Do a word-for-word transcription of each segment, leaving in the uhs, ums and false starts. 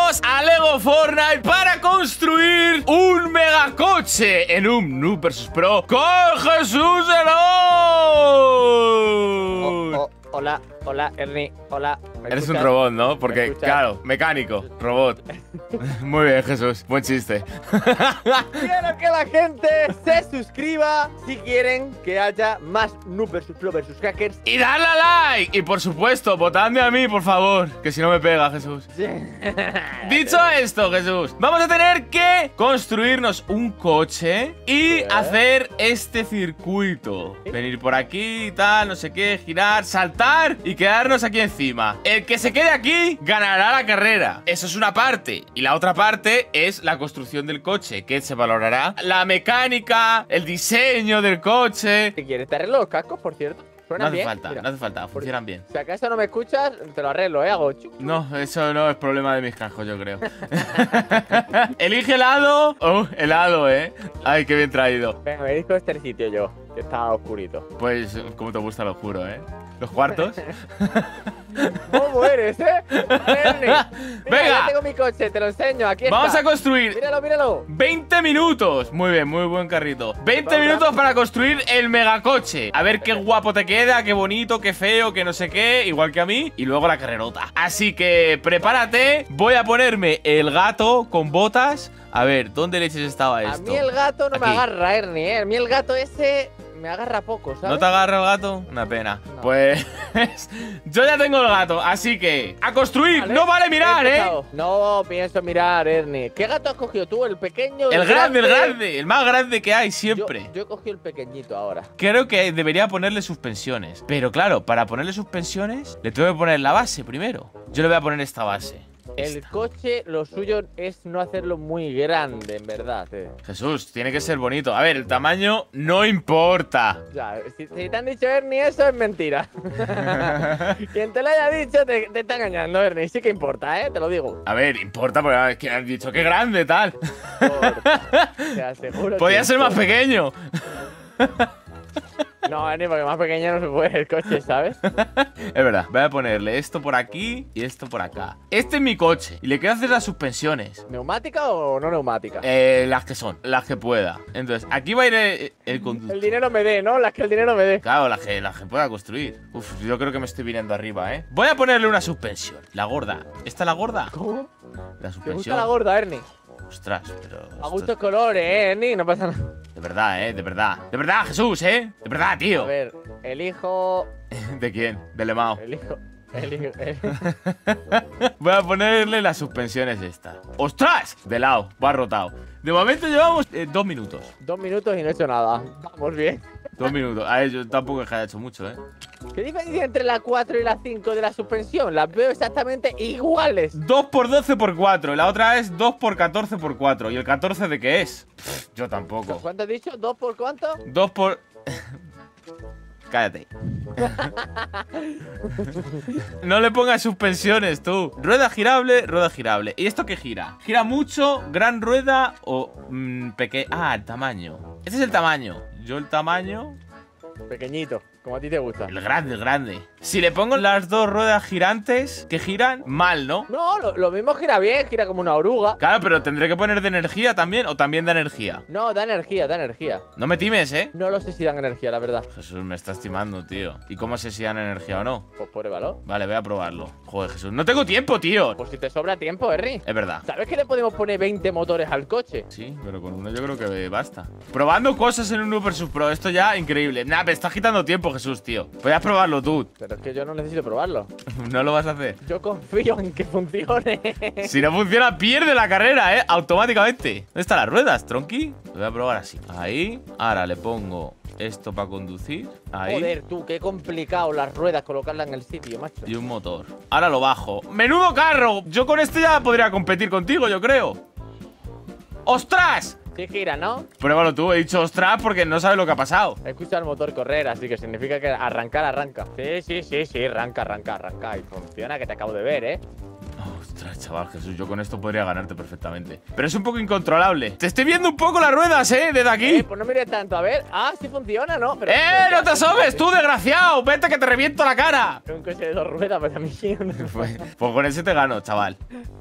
vamos a Lego Fortnite para construir un megacoche en un Noob versus Pro con Jesús Hello. Oh, oh, hola, hola, Ernie, hola. Eres escuchas? un robot, ¿no? Porque, escuchas? claro, mecánico, robot. Muy bien, Jesús. Buen chiste. Quiero que la gente se suscriba si quieren que haya más Noob versus Pro versus Hackers. Y darle a like. Y por supuesto, votadme a mí, por favor. Que si no me pega, Jesús. Dicho esto, Jesús, vamos a tener que construirnos un coche y hacer este circuito. Venir por aquí y tal, no sé qué, girar, saltar y quedarnos aquí encima. El que se quede aquí ganará la carrera. Eso es una parte. Y la otra parte es la construcción del coche, que se valorará la mecánica, el diseño del coche. ¿Qué quieres? ¿Te arreglo los cascos, por cierto? No ¿Suenan hace bien? falta, Mira, no hace falta, funcionan bien. si acaso no me escuchas, te lo arreglo, ¿eh? Hago chuc. No, eso no es problema de mis cascos, yo creo. Elige helado. Oh, helado, ¿eh? Ay, qué bien traído. Venga, me dijo este sitio yo, que está oscurito. Pues, como te gusta, lo juro, ¿eh? Los cuartos. ¿Cómo eres, eh? Ernie, mira, Venga. ya tengo mi coche, te lo enseño, aquí está. Vamos a construir Míralo, míralo. veinte minutos. Muy bien, muy buen carrito. veinte Vamos, minutos vamos. para construir el megacoche. A ver qué guapo te queda, qué bonito, qué feo, qué no sé qué. Igual que a mí. Y luego la carrerota. Así que prepárate. Voy a ponerme el gato con botas. A ver, ¿dónde leches estaba A esto? mí el gato no Aquí. me agarra, Ernie, ¿eh? A mí el gato ese me agarra poco, ¿sabes? ¿No te agarra el gato? Una pena. No. Pues yo ya tengo el gato, así que a construir. Vale. No vale mirar, He ¿eh? empezado. No pienso mirar, Ernie. ¿Qué gato has cogido tú? ¿El pequeño? El grande, el grande, el más grande que hay siempre. Yo, yo he cogido el pequeñito ahora. Creo que debería ponerle suspensiones. Pero claro, para ponerle suspensiones le tengo que poner la base primero. Yo le voy a poner esta base. El coche, lo suyo es no hacerlo muy grande, en verdad. Eh. Jesús, tiene que ser bonito. A ver, el tamaño no importa. Ya, si, si te han dicho, Ernie, eso es mentira. Quien te lo haya dicho te, te está engañando, Ernie. Sí que importa, ¿eh? Te lo digo. A ver, importa porque es que han dicho que grande, tal. Importa. Te aseguro que Podía ser más importa. pequeño. No, Ernie, porque más pequeño no se puede el coche, ¿sabes? Es verdad, voy a ponerle esto por aquí y esto por acá. Este es mi coche y le quiero hacer las suspensiones. ¿Neumática o no neumática? Eh, las que son, las que pueda. Entonces, aquí va a ir el, el conductor. El dinero me dé, ¿no? Las que el dinero me dé. Claro, las que, las que pueda construir. Uf, yo creo que me estoy viniendo arriba, ¿eh? Voy a ponerle una suspensión. La gorda. ¿Esta es la gorda? ¿Cómo? La ¿Te suspensión. gusta la gorda, Ernie? Ostras, pero... A esto- gusto colores, ¿eh, Ernie? No pasa nada. De verdad, ¿eh? De verdad. De verdad, Jesús, ¿eh? De verdad, tío. A ver, elijo... ¿De quién? De Lemao. Elijo... Elijo... el- Voy a ponerle las suspensiones estas. ¡Ostras! De lado, va rotado. De momento llevamos eh, dos minutos. Dos minutos y no he hecho nada. Vamos bien. Dos minutos. A ver, yo tampoco es que haya hecho mucho, ¿eh? ¿Qué diferencia entre la cuatro y la cinco de la suspensión? Las veo exactamente iguales. dos por doce por cuatro. La otra es dos por catorce por cuatro. ¿Y el catorce de qué es? Pff, yo tampoco. ¿Cuánto has dicho? ¿Dos por cuánto? dos por... Cállate. No le pongas suspensiones, tú. Rueda girable, rueda girable. ¿Y esto qué gira? ¿Gira mucho, gran rueda o mm, pequeño? Ah, el tamaño. Ese es el tamaño. Yo el tamaño... Pequeñito, como a ti te gusta. El grande, el grande. Si le pongo las dos ruedas girantes que giran, mal, ¿no? No, lo, lo mismo gira bien, gira como una oruga. Claro, pero tendré que poner de energía también o también da energía. No, da energía, da energía. No me times, ¿eh? No lo sé si dan energía, la verdad. Jesús, me estás timando, tío. ¿Y cómo sé si dan energía o no? Pues pruébalo. Vale, voy a probarlo. Joder, Jesús. No tengo tiempo, tío. Por si te sobra tiempo, Ernie. Es verdad. ¿Sabes que le podemos poner veinte motores al coche? Sí, pero con uno yo creo que basta. Probando cosas en un Noob versus Pro. Esto ya, increíble. Nah, me está quitando tiempo, Jesús, tío. Voy a probarlo tú. Pero es que yo no necesito probarlo. No lo vas a hacer. Yo confío en que funcione. Si no funciona, pierde la carrera, ¿eh? Automáticamente. ¿Dónde están las ruedas, Tronky? Lo voy a probar así. Ahí. Ahora le pongo esto para conducir. Ahí. Joder, tú, qué complicado las ruedas colocarlas en el sitio, macho. Y un motor. Ahora lo bajo. ¡Menudo carro! Yo con este ya podría competir contigo, yo creo. ¡Ostras! Sí gira, ¿no? Pruébalo tú. He dicho ostras porque no sabes lo que ha pasado. He escuchado el motor correr, así que significa que arrancar, arranca. Sí, sí, sí, sí, arranca, arranca, arranca. Y funciona, que te acabo de ver, ¿eh? Ostras, chaval, Jesús, yo con esto podría ganarte perfectamente. Pero es un poco incontrolable. Te estoy viendo un poco las ruedas, ¿eh? Desde aquí. Eh, pues no mires tanto, a ver. Ah, sí funciona, ¿no? Pero, ¡Eh! ¡No te asomes, tú, desgraciado! ¡Vete que te reviento la cara! Un coche de dos ruedas, pues a mí sí. Pues, pues con ese te gano, chaval. No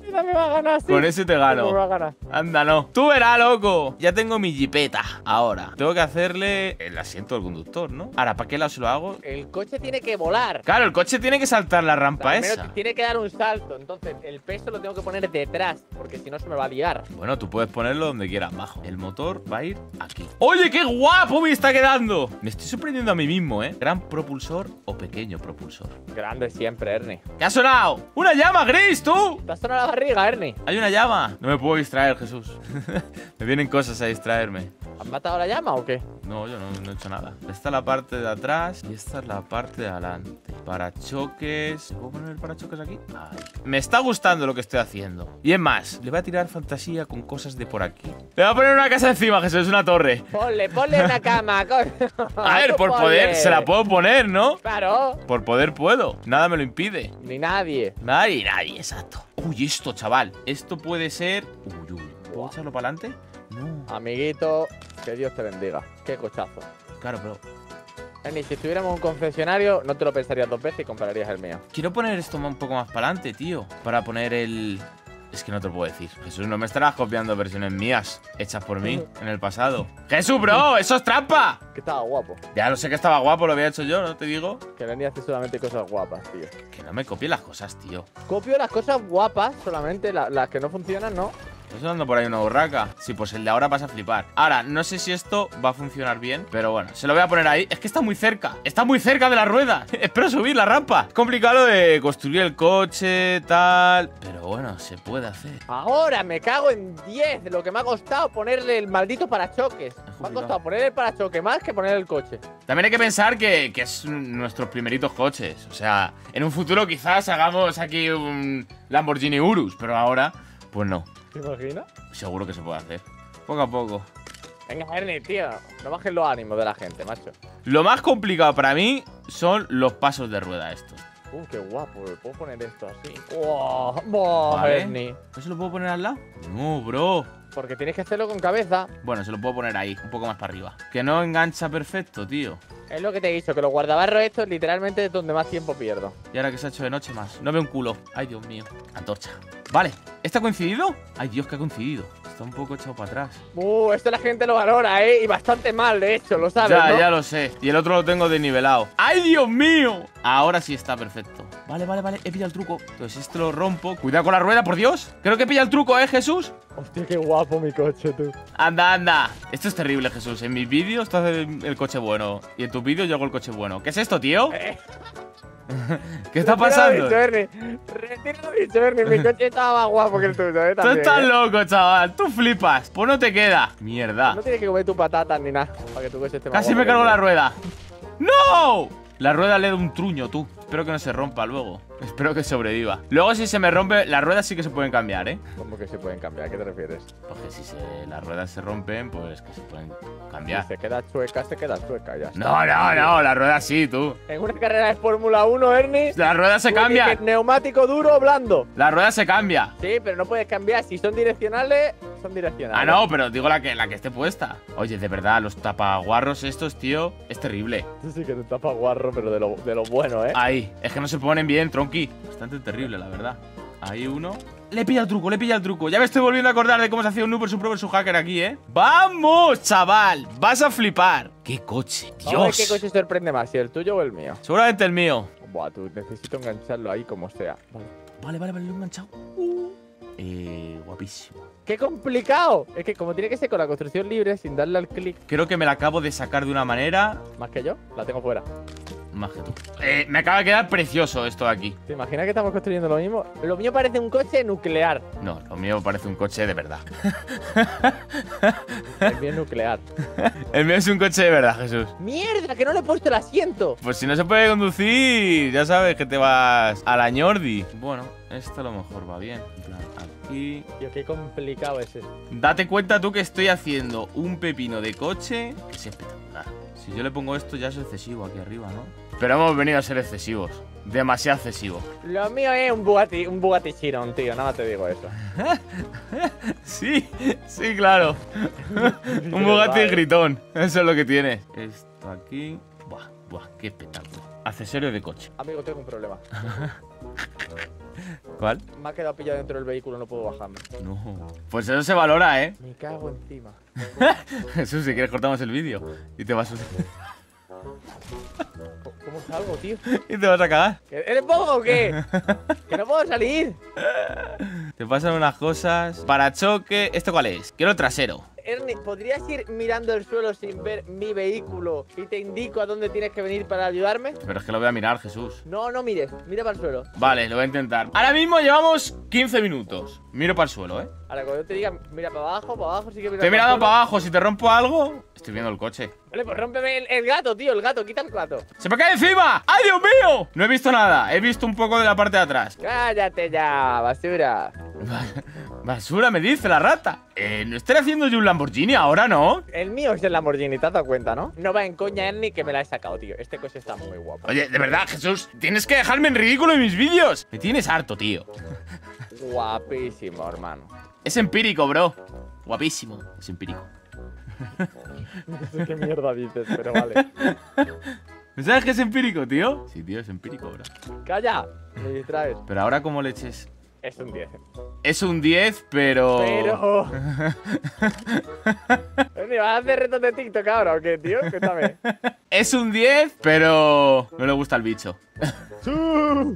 Esta me va a ganar, sí. Con ese te gano. Me va a ganar. Anda, no. Tú verás, loco. Ya tengo mi jipeta. Ahora, tengo que hacerle el asiento del conductor, ¿no? Ahora, ¿para qué lado se lo hago? El coche tiene que volar. Claro, el coche tiene que saltar la rampa Al menos esa. tiene que dar un salto. Entonces, el peso lo tengo que poner detrás. Porque si no, se me va a liar. Bueno, tú puedes ponerlo donde quieras, bajo. El motor va a ir aquí. ¡Oye, qué guapo me está quedando! Me estoy sorprendiendo a mí mismo, ¿eh? ¿Gran propulsor o pequeño propulsor? Grande siempre, Ernie. ¿Qué ha sonado? ¡Una llama, Gris, tú! ¿Te has sonado la barriga, Ernie? Hay una llama. No me puedo distraer, Jesús. Me vienen cosas a distraerme. ¿Has matado la llama o qué? No, yo no, no he hecho nada. Esta es la parte de atrás y esta es la parte de adelante. Parachoques. ¿Puedo poner el parachoques aquí? Ahí. Me está gustando lo que estoy haciendo. Y es más, le voy a tirar fantasía con cosas de por aquí. Le voy a poner una casa encima, Jesús, una torre. Ponle, ponle una cama, coño. A ver, Tú por ponle. poder, se la puedo poner, ¿no? Claro. Por poder puedo. Nada me lo impide. Ni nadie. Nadie, nadie, exacto. Uy, esto, chaval. Esto puede ser. Uy, uy. ¿Puedo echarlo para adelante? No. Amiguito, que Dios te bendiga. Qué cochazo. Claro, pero. Ernie, si estuviéramos en un concesionario, no te lo pensarías dos veces y comprarías el mío. Quiero poner esto un poco más para adelante, tío. Para poner el. Es que no te lo puedo decir. Jesús, no me estarás copiando versiones mías hechas por mí en el pasado. ¡Jesús, bro! ¡Eso es trampa! Que estaba guapo. Ya lo sé que estaba guapo, lo había hecho yo, ¿no te digo? Que Ernie hace solamente cosas guapas, tío. Que no me copie las cosas, tío. Copio las cosas guapas, solamente la- las que no funcionan, ¿no? ¿Estás sonando por ahí una borraca? Sí, pues el de ahora vas a flipar. Ahora, no sé si esto va a funcionar bien, pero bueno, se lo voy a poner ahí. Es que está muy cerca. Está muy cerca de la rueda. Espero subir la rampa. Es complicado de construir el coche, tal. Pero bueno, se puede hacer. Ahora me cago en diez de lo que me ha costado ponerle el maldito parachoques. Me ha complicado. costado poner el parachoque más que poner el coche. También hay que pensar que, que es nuestros primeritos coches. O sea, en un futuro quizás hagamos aquí un Lamborghini Urus, pero ahora, pues no. ¿Te imaginas? Seguro que se puede hacer. Poco a poco. Venga, Ernie, tío. No bajes los ánimos de la gente, macho. Lo más complicado para mí son los pasos de rueda estos. Uh, qué guapo. ¿Puedo poner esto así? ¡Wow! ¡Wow, Vale. Ernie! ¿No se lo puedo poner al lado? No, bro. Porque tienes que hacerlo con cabeza. Bueno, se lo puedo poner ahí, un poco más para arriba. Que no engancha perfecto, tío. Es lo que te he dicho, que los guardabarros estos literalmente es donde más tiempo pierdo. Y ahora que se ha hecho de noche más. No veo un culo. Ay, Dios mío. Antorcha. Vale. ¿Este ha coincidido? Ay, Dios, que ha coincidido. Está un poco echado para atrás. Uh, esto la gente lo valora, ¿eh? Y bastante mal, de hecho, lo sabes, Ya, ¿no? ya lo sé. Y el otro lo tengo desnivelado. ¡Ay, Dios mío! Ahora sí está perfecto. Vale, vale, vale. He pillado el truco. Entonces este lo rompo. Cuidado con la rueda, por Dios. Creo que he pillado el truco, ¿eh, Jesús? Hostia, qué guapo mi coche, tú. Anda, anda. Esto es terrible, Jesús. En mis vídeos tú haces el coche bueno. Y en tus vídeos yo hago el coche bueno. ¿Qué es esto, tío? Eh. ¿Qué está Retira lo pasando? dicho, Ernie. Retira lo dicho, Ernie. Mi coche estaba más guapo que el tuyo, ¿eh? Tú También, estás ¿eh? loco, chaval. Tú flipas. Pues no te queda. Mierda. No tienes que comer tu patata ni nada para que tu coche esté más Casi guapo me que el cargo la mío. rueda. ¡No! La rueda le da un truño, tú. Espero que no se rompa luego. Espero que sobreviva. Luego, si se me rompe, las ruedas sí que se pueden cambiar, ¿eh? ¿Cómo que se pueden cambiar? ¿A qué te refieres? Porque si se, las ruedas se rompen, pues que se pueden Si cambiar. se queda chueca, se queda chueca, ya está. No, no, no. Las ruedas sí, tú. En una carrera de Fórmula uno, Ernie, Las ruedas se tú eliges cambian. neumático duro o blando. Las ruedas se cambian. Sí, pero no puedes cambiar. Si son direccionales, son direccionales. Ah, no, pero digo la que, la que esté puesta. Oye, de verdad, los tapaguarros estos, tío, es terrible. Tú sí que te tapas guarro, pero de lo, de lo bueno, ¿eh? Ahí, es que no se ponen bien, tronqui. Bastante terrible, la verdad. Ahí uno. Le pilla el truco, le pilla el truco. Ya me estoy volviendo a acordar de cómo se hacía un noob versus pro versus hacker aquí, ¿eh? ¡Vamos, chaval! Vas a flipar. ¡Qué coche! Vamos a ver ¡Dios! qué coche sorprende más, si el tuyo o el mío. Seguramente el mío. Buah, tú necesito engancharlo ahí como sea. Vale. Vale, vale, vale, lo he enganchado. Uh. Eh, guapísimo. ¡Qué complicado! Es que como tiene que ser con la construcción libre, sin darle al clic, Creo que me la acabo de sacar de una manera más que yo, la tengo fuera. más que tú. Eh, me acaba de quedar precioso esto de aquí. ¿Te imaginas que estamos construyendo lo mismo? Lo mío parece un coche nuclear. No, lo mío parece un coche de verdad. El mío es nuclear. El mío es un coche de verdad, Jesús. ¡Mierda! ¡Que no le he puesto el asiento! Pues si no se puede conducir, ya sabes que te vas a la ñordi. Bueno, esto a lo mejor va bien. En plan, aquí. Tío, qué complicado es esto. Date cuenta tú que estoy haciendo un pepino de coche que es espectacular. Si yo le pongo esto ya es excesivo aquí arriba, ¿no? Pero hemos venido a ser excesivos. Demasiado excesivo. Lo mío es un Bugatti, un Bugatti Chiron, tío. Nada más te digo eso. Sí, sí, claro. Un Bugatti gritón. Eso es lo que tiene. Esto aquí. Buah, buah, qué espectáculo. Accesorio de coche. Amigo, tengo un problema. ¿Cuál? Me ha quedado pillado dentro del vehículo, no puedo bajarme. No. Pues eso se valora, ¿eh? Me cago encima. Jesús, si quieres cortamos el vídeo. Y te vas a... ¿Cómo salgo, tío? Y te vas a cagar. ¿Eres bobo o qué? ¡Que no puedo salir! Te pasan unas cosas. Parachoque. ¿Este cuál es? Quiero el trasero. Ernie, ¿podrías ir mirando el suelo sin ver mi vehículo y te indico a dónde tienes que venir para ayudarme? Pero es que lo voy a mirar, Jesús. No, no mires, mira para el suelo. Vale, lo voy a intentar. Ahora mismo llevamos quince minutos. Miro para el suelo, ¿eh? Ahora, cuando yo te diga, mira para abajo, para abajo, sí que mira Te he mirado para el para suelo. abajo. Si te rompo algo... Estoy viendo el coche. Vale, pues rómpeme el, el gato, tío, el gato, quita el gato. ¡Se me cae encima! ¡Ay, Dios mío! No he visto nada. He visto un poco de la parte de atrás. Cállate ya, basura. Basura, me dice la rata. Eh, ¿no estaré haciendo yo un Lamborghini ahora, no? El mío es el Lamborghini, ¿te has dado cuenta, no? No va en coña, Ernie, que me la he sacado, tío. Este coche está muy guapo. Oye, de verdad, Jesús, tienes que dejarme en ridículo en mis vídeos. Me tienes harto, tío. Guapísimo, hermano. Es empírico, bro. Guapísimo. Es empírico. No sé qué mierda dices, pero vale. ¿Sabes qué es empírico, tío? Sí, tío, es empírico, bro. Calla, me distraes. Pero ahora, ¿cómo leches? Es un diez. Es un diez, pero... Pero... Ernie, ¿vas a hacer retos de TikTok ahora o qué, tío? Cuéntame. Es un diez, pero... no le gusta el bicho. ¡Sú!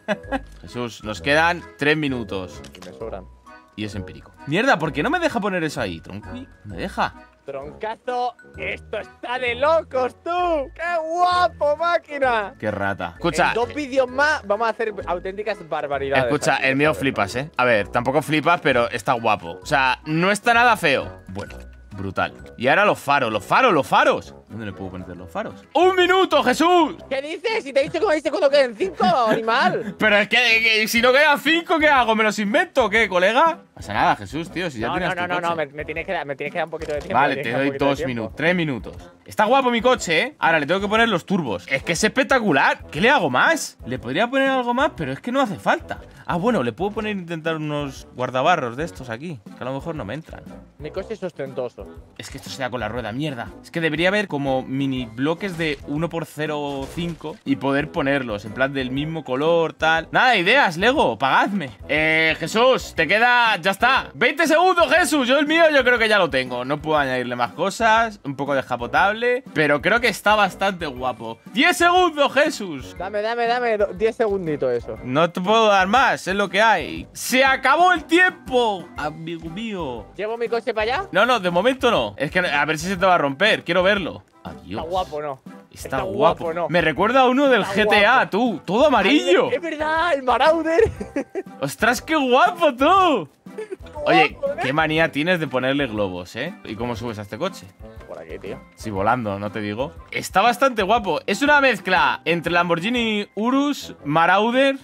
Jesús, nos quedan tres minutos. Y me sobran. Y es empírico. Mierda, ¿por qué no me deja poner eso ahí, Tronqui? ¿Me deja? Troncazo, esto está de locos, tú. ¡Qué guapo, máquina! Qué rata. Escucha, En dos vídeos más vamos a hacer auténticas barbaridades. escucha, aquí, el mío ¿sabes? flipas, ¿eh? A ver, tampoco flipas, pero está guapo. O sea, no está nada feo. Bueno, brutal. Y ahora los faros, los faros, los faros. ¿Dónde le puedo poner los faros? ¡Un minuto, Jesús! ¿Qué dices? Si te he dicho que me dices cuando queden cinco, animal. Pero es que, que si no quedan cinco, ¿qué hago? ¿Me los invento o qué, colega? No pasa nada, Jesús, tío. Si ya No, tienes no, no, tu no, coche. no, me, me tienes que dar, me tienes que dar un poquito de tiempo. Vale, me te tienes que dar un doy poquito de dos tiempo. minutos, tres minutos. Está guapo mi coche, ¿eh? Ahora le tengo que poner los turbos. Es que es espectacular. ¿Qué le hago más? Le podría poner algo más, pero es que no hace falta. Ah, bueno, le puedo poner intentar unos guardabarros de estos aquí, que a lo mejor no me entran. Mi coche es ostentoso. Es que esto se da con la rueda, mierda. Es que debería haber como mini bloques de uno por cero coma cinco y poder ponerlos en plan del mismo color, tal. Nada, ideas, Lego, pagadme. Eh, Jesús, te queda... ya está. veinte segundos, Jesús. Yo el mío yo creo que ya lo tengo. No puedo añadirle más cosas. Un poco descapotable, pero creo que está bastante guapo. diez segundos, Jesús. Dame, dame, dame do- diez segunditos eso. No te puedo dar más, es lo que hay. ¡Se acabó el tiempo, amigo mío! ¿Llevo mi coche para allá? No, no, de momento no. Es que a ver si se te va a romper. Quiero verlo. Adiós. Está guapo, ¿no? Está, Está guapo. guapo, ¿no? Me recuerda a uno del Está G T A, guapo. tú. Todo amarillo. Ay, es verdad, el Marauder. ¡Ostras, qué guapo, tú! Oye, Guapo, ¿eh? qué manía tienes de ponerle globos, ¿eh? ¿Y cómo subes a este coche? Por aquí, tío. Sí, volando, no te digo. Está bastante guapo. Es una mezcla entre Lamborghini Urus, Marauder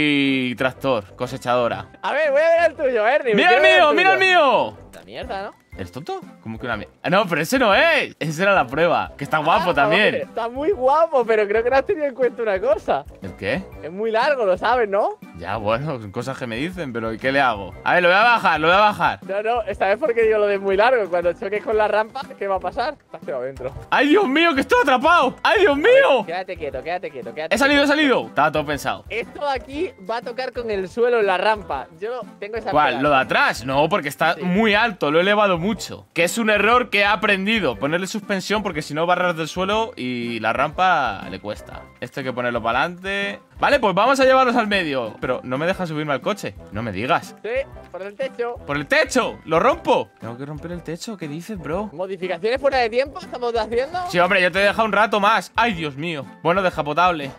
y tractor, cosechadora. A ver, voy a ver el tuyo, Ernie. ¡Mira el mío, mira el mío! La mierda, ¿no? ¿Eres tonto? ¿Cómo que una mierda? Ah, no, pero ese no es. Esa era la prueba. Que está guapo Ah, también. vale, está muy guapo, pero creo que no has tenido en cuenta una cosa. ¿El qué? Es muy largo, lo sabes, ¿no? Ya, bueno, son cosas que me dicen, pero ¿y qué le hago? A ver, lo voy a bajar, lo voy a bajar. No, no, esta vez porque digo lo de muy largo. Cuando choques con la rampa, ¿qué va a pasar? Estás quedado dentro. ¡Ay, Dios mío, que estoy atrapado! ¡Ay, Dios mío! Quédate quieto, quédate quieto, quédate He salido, he quieto. salido. Estaba todo pensado. Esto de aquí va a tocar con el suelo en la rampa. Yo tengo esa ¿Cuál? esperanza. ¿Lo de atrás? No, porque está Sí. muy alto, lo he elevado mucho. Que es un error que he aprendido. Ponerle suspensión porque si no barras del suelo y la rampa le cuesta. Esto hay que ponerlo para adelante. Vale, pues vamos a llevarlos al medio. Pero no me deja subirme al coche. No me digas. Sí, por el techo. ¡Por el techo! ¡Lo rompo! ¿Tengo que romper el techo? ¿Qué dices, bro? ¿Modificaciones fuera de tiempo estamos haciendo? Sí, hombre, yo te he dejado un rato más. ¡Ay, Dios mío! Bueno, descapotable.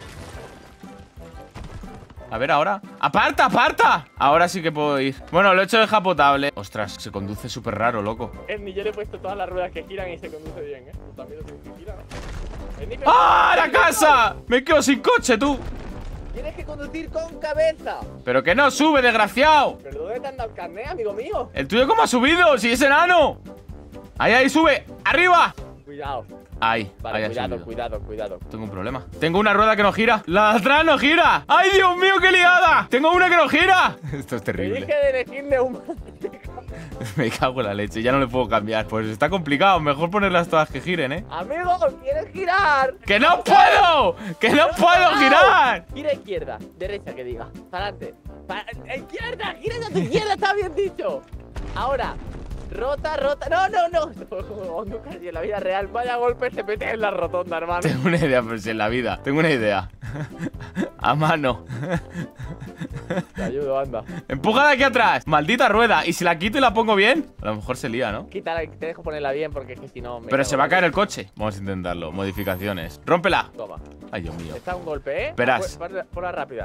A ver, ahora. ¡Aparta, aparta! Ahora sí que puedo ir. Bueno, lo he hecho descapotable. Ostras, se conduce súper raro, loco. Ernie, yo le he puesto todas las ruedas que giran y se conduce bien, ¿eh? Tú también lo tienes que girar, ¿no? Ernie, pero- ¡Ah, la casa! ¡Me quedo sin coche, tú! Tienes que conducir con cabeza. ¡Pero que no sube, desgraciado! ¿Pero dónde te han dado el carnet, amigo mío? ¿El tuyo cómo ha subido? ¡Si es enano! ¡Ahí, ahí, sube! ¡Arriba! Cuidado. Ahí, Vale, ahí ha cuidado, subido. cuidado, cuidado. Tengo un problema. Tengo una rueda que no gira. ¡La de atrás no gira! ¡Ay, Dios mío, qué liada! ¡Tengo una que no gira! Esto es Te terrible. dije de elegir neumáticos. Me cago en la leche, ya no le puedo cambiar. Pues está complicado, mejor ponerlas todas que giren, ¿eh? Amigo, ¿quieres girar? ¡Que no puedo! ¡Que no puedo girar! Gira izquierda, derecha que diga. Para adelante. Para... ¡Izquierda! ¡Gira a tu izquierda! ¡Está bien dicho! Ahora, rota, rota. ¡No, no, no! Nunca en la vida real. Vaya golpe se mete en la rotonda, hermano. Tengo una idea, pero si en la vida. Tengo una idea. A mano. Te ayudo, anda. Empuja de aquí atrás. Maldita rueda. ¿Y si la quito y la pongo bien? A lo mejor se lía, ¿no? Quítala, te dejo ponerla bien porque es que si no me Pero cago. se va a caer el coche. Vamos a intentarlo. Modificaciones. ¡Rómpela! Toma. Ay, Dios mío. Está un golpe, ¿eh? Verás. Por, por la rápida.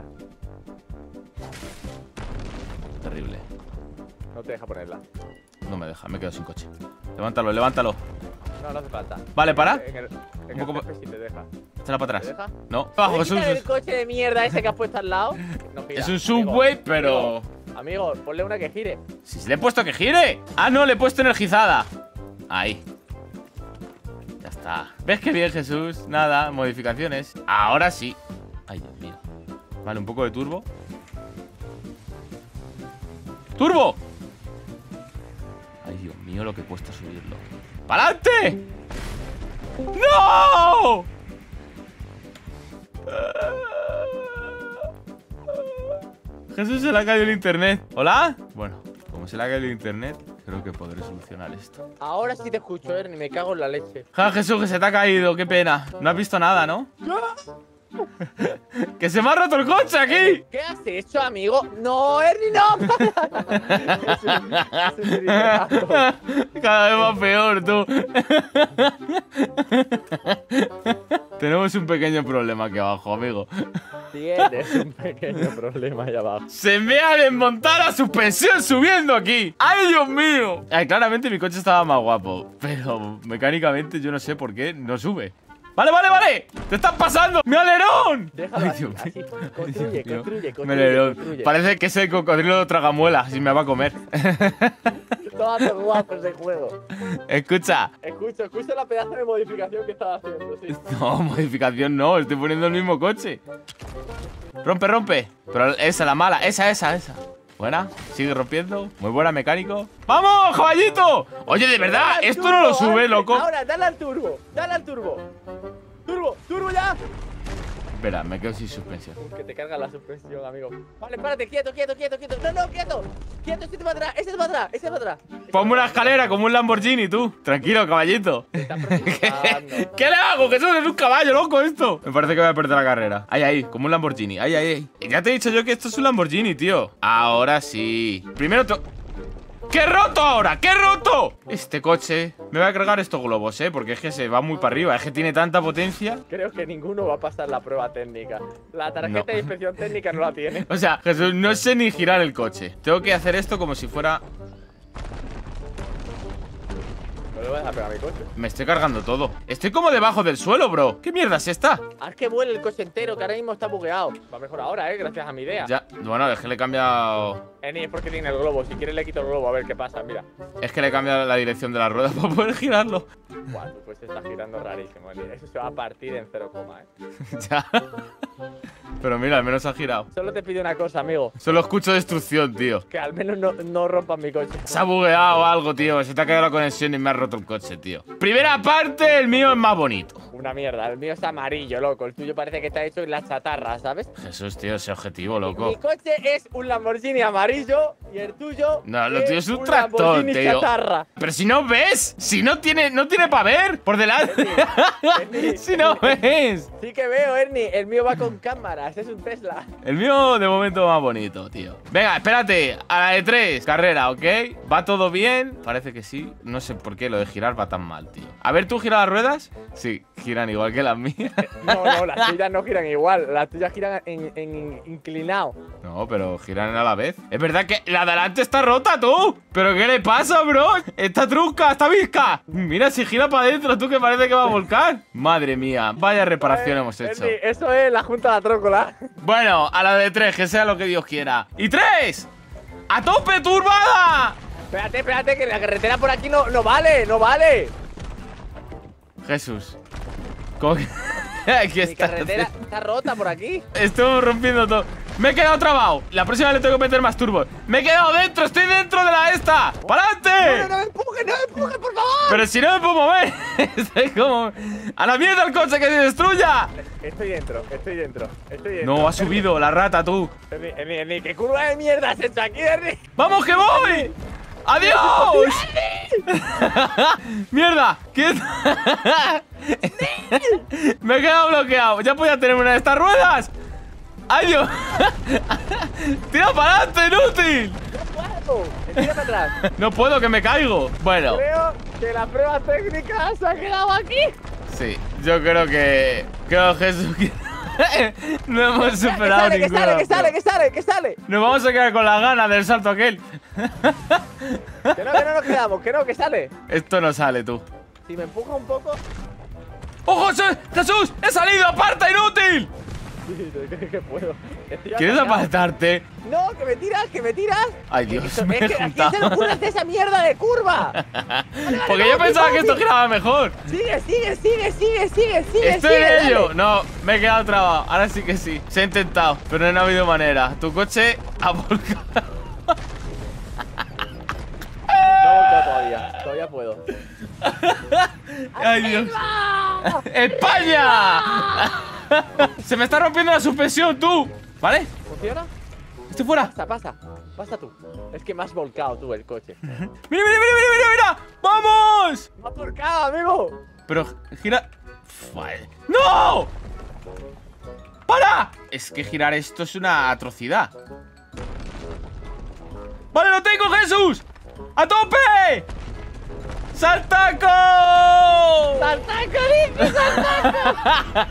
Terrible. No te deja ponerla. No me deja, me quedo sin coche. Levántalo, levántalo. No, no hace falta. Vale, para. En el, en Un poco el jefe sí te deja. Échala para ¿Te atrás. deja? No. Bajo, es un, ¿Puedes quitar el coche de mierda ese que has puesto al lado? No gira, es un amigo. subway, pero... Amigo, amigo, ponle una que gire. Si se le he puesto que gire. Ah, no, le he puesto energizada. Ahí. Ya está. ¿Ves qué bien, Jesús? Nada, modificaciones. Ahora sí. Ay, Dios mío. Vale, un poco de turbo. ¡Turbo! Ay, Dios mío, lo que cuesta subirlo. ¡Pa'lante! ¡No! Jesús, se le ha caído el internet. ¿Hola? Bueno, como se le ha caído el internet, creo que podré solucionar esto. Ahora sí te escucho, Ernie, me cago en la leche. Ja, Jesús, que se te ha caído, qué pena. No has visto nada, ¿no? ¡Que se me ha roto el coche aquí! ¿Qué has hecho, amigo? ¡No, Ernie, no! Es un- es un idiota. Cada vez más peor, tú. Tenemos un pequeño problema aquí abajo, amigo. Tienes un pequeño problema ahí abajo. Se me ha desmontado la suspensión subiendo aquí. ¡Ay, Dios mío! Ay, claramente mi coche estaba más guapo, pero mecánicamente yo no sé por qué no sube. ¡Vale, vale, vale! ¡Te estás pasando! ¡Mi alerón! Déjalo Ay, así, Dios así. mío. Construye, Ay, Dios mío. construye, Mi construye, alerón. construye. Parece que es el cocodrilo tragamuelas y me va a comer. Todo tan guapo ese juego. Escucha. Escucho, escucho la pedazo de modificación que estaba haciendo, sí. No, modificación no, estoy poniendo el mismo coche. Rompe, rompe. Pero esa, la mala, esa, esa, esa. Buena, sigue rompiendo. Muy buena, mecánico. ¡Vamos, caballito! Oye, de verdad, Dale al esto no lo turbo, sube, Ernie. loco. Ahora, dale al turbo, dale al turbo. Turbo, turbo ya. Espera, me quedo sin suspensión. Que te carga la suspensión, amigo. Vale, párate, quieto, quieto, quieto, quieto. No, no, quieto. Quieto, este para atrás, este para atrás, este para atrás. Este Ponme para una escalera como un Lamborghini, tú. Tranquilo, caballito. Te está preocupando. ¿Qué le hago? Que eso es un caballo, loco, esto. Me parece que voy a perder la carrera. Ahí, ahí, como un Lamborghini. Ahí, ahí, ahí. Ya te he dicho yo que esto es un Lamborghini, tío. Ahora sí. Primero te... ¿Qué he roto ahora? ¿Qué he roto? Este coche... Me voy a cargar estos globos, ¿eh? Porque es que se va muy para arriba. Es que tiene tanta potencia. Creo que ninguno va a pasar la prueba técnica. La tarjeta No. de inspección técnica no la tiene. O sea, Jesús, no sé ni girar el coche. Tengo que hacer esto como si fuera... No le vas a pegar a mi coche. Me estoy cargando todo. Estoy como debajo del suelo, bro. ¿Qué mierda es esta? Haz que vuele el coche entero, que ahora mismo está bugueado. Va mejor ahora, eh, gracias a mi idea. Ya, bueno, es que le he cambiado... Eni, es porque tiene el globo. Si quieres le quito el globo a ver qué pasa, mira. Es que le he cambiado la dirección de la rueda para poder girarlo. Buah, tu coche está girando rarísimo, Eni. Eso se va a partir en cero coma, eh. Ya. Pero mira, al menos ha girado. Solo te pido una cosa, amigo. Solo escucho destrucción, tío. Que al menos no, no rompas mi coche. Se ha bugueado algo, tío. Se te ha caído la conexión y me ha roto el coche, tío. Primera parte, el mío es más bonito. Una mierda, el mío está amarillo, loco. El tuyo parece que está hecho en la chatarra, ¿sabes? Jesús, tío, ese objetivo, Mi loco. coche es un Lamborghini amarillo y el tuyo No, lo tuyo es un tractor, Lamborghini tío. chatarra. Pero si no ves, si no tiene, no tiene para ver por delante. Ernie, Si no ves. Sí que veo, Ernie. El mío va con cámaras, es un Tesla. El mío de momento más bonito, tío. Venga, espérate, a la de tres, carrera, ¿ok? ¿Va todo bien? Parece que sí. No sé por qué lo de girar va tan mal, tío. A ver, ¿tú giras las ruedas? Sí, giran igual que las mías. No, no, las tuyas no giran igual. Las tuyas giran en, en inclinado. No, pero giran a la vez. Es verdad que la de adelante está rota, tú. ¿Pero qué le pasa, bro? Está trunca, está visca. Mira, si gira para adentro, tú, que parece que va a volcar. Madre mía, vaya reparación Eh, hemos hecho. Ernie, eso es la junta de la trócola. Bueno, a la de tres, que sea lo que Dios quiera. ¡Y tres! ¡A tope, turbada! Espérate, espérate, que la carretera por aquí no, no vale, no vale. Jesús. ¿Cómo que? Aquí Mi está. carretera está rota por aquí. Estamos rompiendo todo. Me he quedado trabado. La próxima le tengo que meter más turbo. Me he quedado dentro, estoy dentro de la esta. ¡Para adelante! No, no, no me empuje, no me empuje, por favor. Pero si no me puedo mover. Estoy como... ¡A la mierda el coche, que se destruya! Estoy dentro, estoy dentro, estoy dentro. No, ha subido la rata, tú. Emi, Emi, Emi, ¿qué curva de mierda has hecho aquí, Ernie? ¡Vamos, que voy! ¡Adiós! ¡Mierda! ¿Qué? Me he quedado bloqueado. Ya podía tener una de estas ruedas. ¡Ay, Dios! ¡Tira para adelante, inútil! No puedo, tira para atrás. No puedo, que me caigo. Bueno. Creo que la prueba técnica se ha quedado aquí. Sí, yo creo que... Creo que Jesús... No hemos superado que ninguna. sale, que sale, que sale, que sale, que sale. Nos vamos a quedar con la gana del salto aquel. Que no, que no nos quedamos, que no, que sale. Esto no sale, tú. Si me empuja un poco. ¡Oh, José! ¡Jesús! ¡He salido! ¡Aparta, inútil! Que puedo. ¿Quieres apartarte? No, que me tiras, que me tiras. Ay, Dios, Eso, me es he que, ¿a quién juntado. se le ocurre hacer esa mierda de curva? Vale, vale, Porque vale, yo pensaba vale, que esto vale. giraba mejor. Sigue, sigue, sigue, sigue, sigue, sigue. Estoy sigue, en ello. dale. No, me he quedado trabado. Ahora sí que sí. Se ha intentado, pero no ha habido manera. Tu coche ha volcado. No volteo todavía, todavía puedo. Ay, Dios. ¡España! Se me está rompiendo la suspensión, tú. ¿Vale? ¿Funciona? Estoy fuera. Pasa, pasa, pasa tú. Es que me has volcado tú el coche. ¡Mira, mira, mira, mira, mira, mira! ¡Vamos! Me has volcado, amigo. Pero gira... Vale. ¡No! ¡Para! Es que girar esto es una atrocidad. ¡Vale, lo tengo, Jesús! ¡A tope! ¡Saltaco! ¡Saltaco, Nicky, saltaco!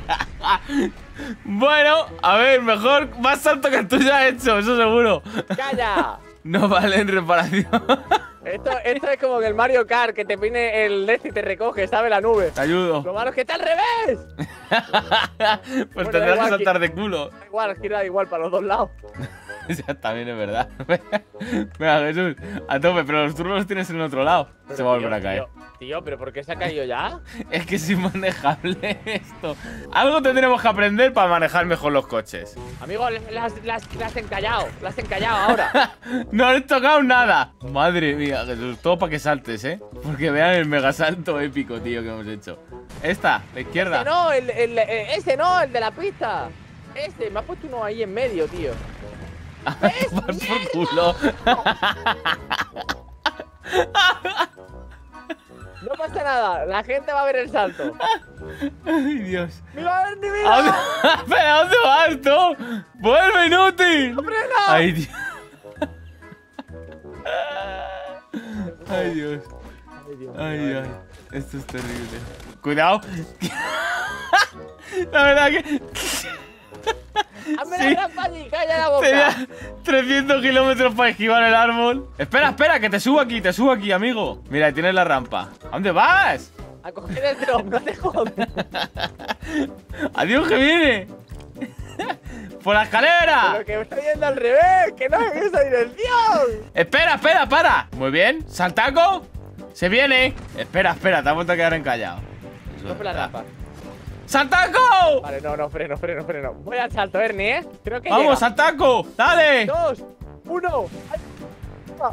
Bueno, a ver, mejor más salto que tú ya has hecho, eso seguro. ¡Calla! No vale en reparación. Esto, esto es como que el Mario Kart, que te pone el Nest y te recoge, ¿sabes? La nube. Te ayudo. Lo malo es que está al revés. Pues Bueno, tendrás da que igual saltar que- de culo. Da igual, gira igual para los dos lados. Ya también es verdad. Venga, Jesús, a tope, pero los turbos los tienes en el otro lado. Se va a volver Tío, a caer. Tío, tío, ¿pero por qué se ha caído ya? Es que es inmanejable esto. Algo tendremos que aprender para manejar mejor los coches. Amigo, las, las, las has encallado. Las has encallado ahora. No he tocado nada. Madre mía, Jesús, todo para que saltes, ¿eh? Porque vean el mega salto épico, tío, que hemos hecho. Esta, la izquierda. Ese no, el, el, el- ese no, el de la pista. Ese, me ha puesto uno ahí en medio, tío. ¡Es por culo! No pasa nada, la gente va a ver el salto. ¡Ay, Dios! ¡Mira, a ver, ni ¿A mira! dónde- ¿Pero a dónde vas tú? ¡Vuelve, inútil! ¡Hombre, no! ¡Ay, Dios! ¡Ay, Dios! Ay, Dios mío, ¡Ay, ay! Esto es terrible. ¡Cuidado! La verdad que... ¡Hazme Sí. la rampa allí, calla la boca! Tenía trescientos kilómetros para esquivar el árbol. Espera, espera, que te subo aquí, te subo aquí, amigo. Mira, ahí tienes la rampa. ¿A dónde vas? A coger el drop, no te jodas. ¡Adiós, que viene! ¡Por la escalera! Pero que me está yendo al revés, que no es en esa dirección. ¡Espera, espera, para! Muy bien, saltaco. Se viene. Espera, espera, te has vuelto a quedar encallado. Coge la rampa. ¡Saltaco! Vale, no, no, freno, freno, freno. Voy al salto, Ernie, ¿eh? Creo que ¡Vamos, llega. saltaco! ¡Dale! Dos, uno. Ah.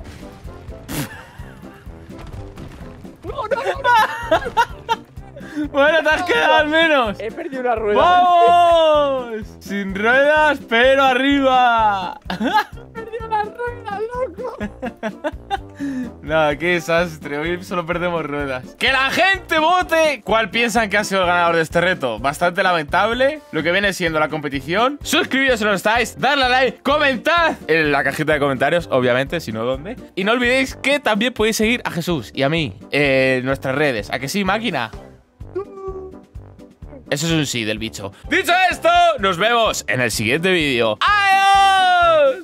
No, no, no, no. Bueno, te has quedado al menos. He perdido una rueda. ¡Vamos! Sin ruedas, pero arriba. He perdido una rueda, loco. No, qué desastre. Hoy solo perdemos ruedas. ¡Que la gente vote! ¿Cuál piensan que ha sido el ganador de este reto? Bastante lamentable lo que viene siendo la competición. Suscribíos si no estáis, darle a like, comentad en la cajita de comentarios, obviamente, si no, ¿dónde? Y no olvidéis que también podéis seguir a Jesús y a mí en nuestras redes. ¿A que sí, máquina? Eso es un sí del bicho. Dicho esto, nos vemos en el siguiente vídeo. ¡Adiós!